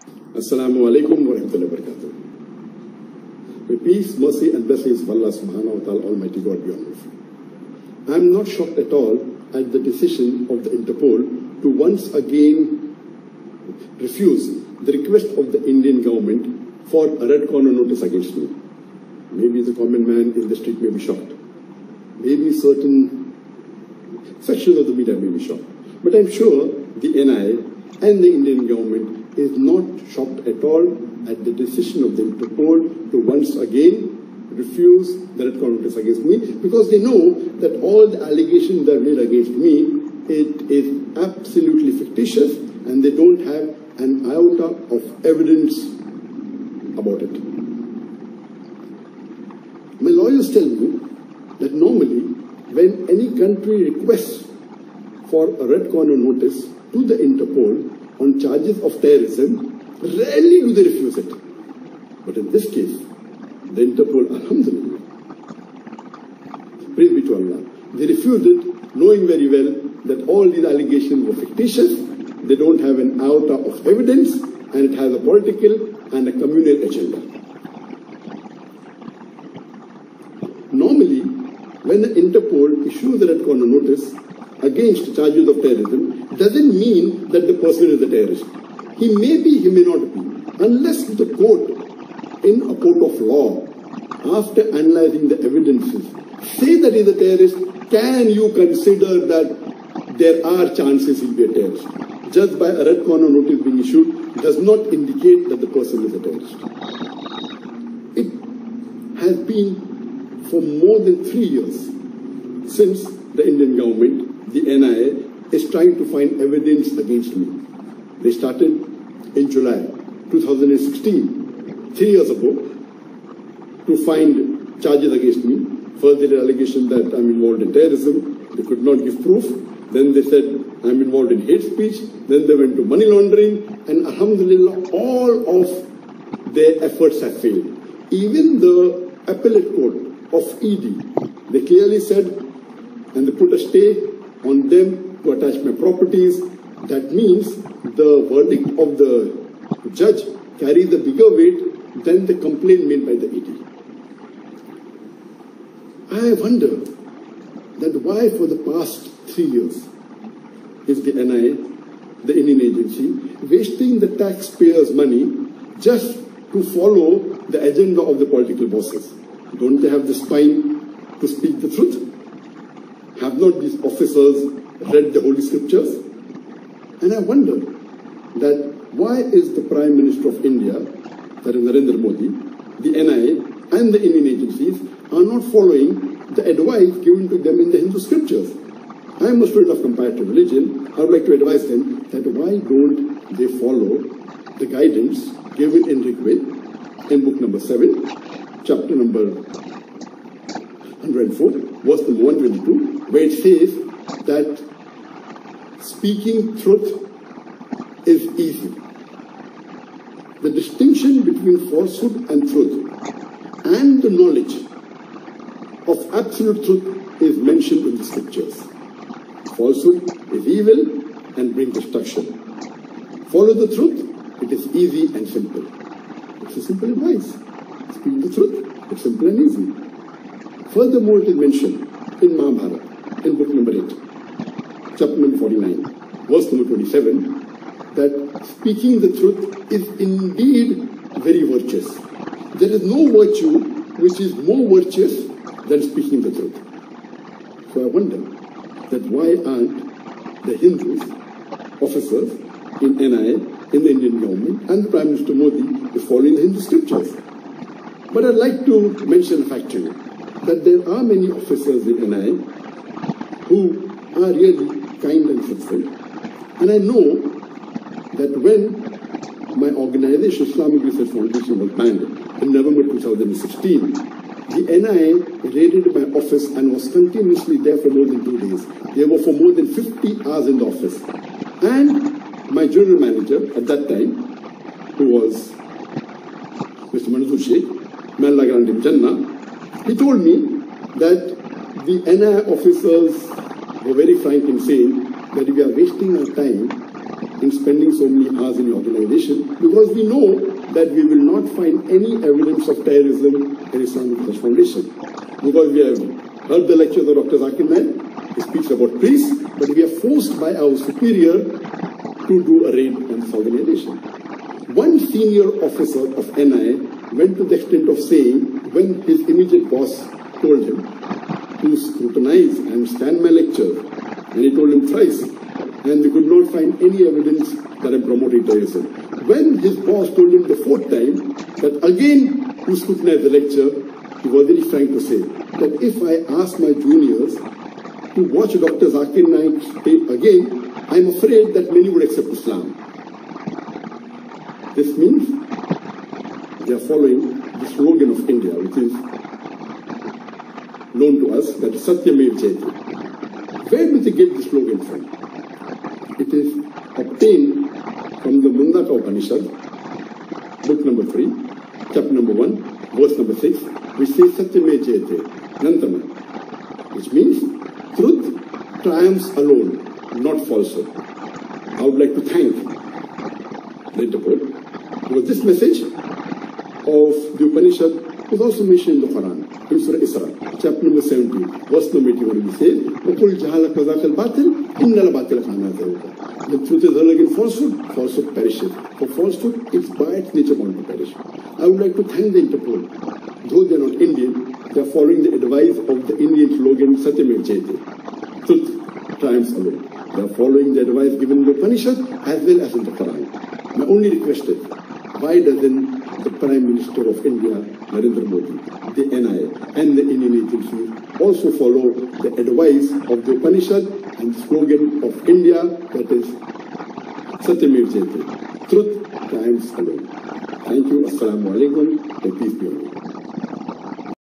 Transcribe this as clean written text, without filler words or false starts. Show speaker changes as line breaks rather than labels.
Assalamu alaikum wa rahmatullahi wa barakatuh. May peace, mercy and blessings of Allah subhanahu wa ta'ala, Almighty God be on you. I am not shocked at all at the decision of the Interpol to once again refuse the request of the Indian government for a red corner notice against me. Maybe the common man in the street may be shocked. Maybe certain sections of the media may be shocked. But I'm sure the NIA and the Indian government is not shocked at all at the decision of the Interpol to once again refuse the red corner notice against me, because they know that all the allegations that are made against me, it is absolutely fictitious and they don't have an iota of evidence about it. My lawyers tell me that normally when any country requests for a red corner notice to the Interpol on charges of terrorism, rarely do they refuse it. But in this case, the Interpol, alhamdulillah, praise be to Allah, they refused it, knowing very well that all these allegations were fictitious, they don't have an iota of evidence, and it has a political and a communal agenda. Normally, when the Interpol issues a red corner notice against charges of terrorism, it doesn't mean that the person is a terrorist. He may be, he may not be, unless the court, in a court of law, after analyzing the evidences, say that he is a terrorist, can you consider that there are chances he'll be a terrorist? Just by a red corner notice being issued does not indicate that the person is a terrorist. It has been for more than 3 years since the Indian government, the NIA, is trying to find evidence against me. They started in July 2016, 3 years ago, to find charges against me. First, they did allegation that I'm involved in terrorism. They could not give proof. Then they said I'm involved in hate speech. Then they went to money laundering. And alhamdulillah, all of their efforts have failed. Even the appellate court of ED, they clearly said, and they put a stay on them to attach my properties. That means the verdict of the judge carries a bigger weight than the complaint made by the ED. I wonder that why for the past 3 years is the NIA, the Indian agency, wasting the taxpayers' money just to follow the agenda of the political bosses? Don't they have the spine to speak the truth? Have not these officers read the Holy Scriptures? And I wonder that why is the Prime Minister of India, that is Narendra Modi, the NIA and the Indian agencies are not following the advice given to them in the Hindu scriptures? I am a student of comparative religion. I would like to advise them that why don't they follow the guidance given in Rig Veda in book number 7, chapter number 104, verse number 122, where it says that speaking truth is easy. The distinction between falsehood and truth and the knowledge of absolute truth is mentioned in the scriptures. Falsehood is evil and brings destruction. Follow the truth, it is easy and simple. It's a simple advice. Speak the truth, it's simple and easy. Furthermore, it is mentioned in Mahabharata, in book number 8, chapter number 49, verse number 27, that speaking the truth is indeed very virtuous. There is no virtue which is more virtuous than speaking the truth. So I wonder that why aren't the Hindus, officers in NIA, in the Indian government, and the Prime Minister Modi is following the Hindu scriptures? But I'd like to mention a fact to you, that there are many officers in NIA who are really kind and truthful. And I know that when my organization, Islamic Research Foundation, was banned in November 2016, the NIA raided my office and was continuously there for more than 2 days. They were for more than 50 hours in the office. And my general manager at that time, who was Mr. Manzoor Sheikh, may Allah grant him Jannah, he told me that the NIA officers were very frank in saying that we are wasting our time in spending so many hours in the organization, because we know that we will not find any evidence of terrorism in Islamic Research Foundation. Because we have heard the lectures of Dr. Zakir Naik, he speaks about peace, but we are forced by our superior to do a raid on this organization. One senior officer of NI went to the extent of saying, when his immediate boss told him to scrutinize and stand my lecture, and he told him thrice, and they could not find any evidence that I'm promoting terrorism. When his boss told him the fourth time that again to scrutinize the lecture, he was really trying to say that if I ask my juniors to watch Dr. Zakir Naik tape again, I'm afraid that many would accept Islam. This means they are following the slogan of India, which is known to us, that Satyamevam Jayate. Where do they get the slogan from? It is obtained from the Mundaka Upanishad, book number 3, chapter number 1, verse number 6, which says Satyamevam Jayate, Nantama, which means truth triumphs alone, not falsehood. I would like to thank the Interpol, because this message of the Upanishad is also mentioned in the Quran, in Surah Isra, chapter number 17, verse number 81, we say, وَقُلْ جَهَلَكَ ذَاكَ الْبَاطِلِ إِنَّ الْبَاطِلَ كَانَ زَهُوقًا. The truth is hurled against falsehood, falsehood perishes. For falsehood, it's by its nature bound to perish. I would like to thank the Interpol. Though they are not Indian, they are following the advice of the Indian slogan, Satyamevam Jayate. Truth triumphs alone. They are following the advice given in the Upanishad as well as in the Quran. My only request is, why doesn't the Prime Minister of India, Narendra Modi, the NI and the Indian agencies also follow the advice of the Upanishad and the slogan of India, that is Satyamevam Jayate, truth triumphs alone. Thank you. Assalamu alaikum. May peace be on you.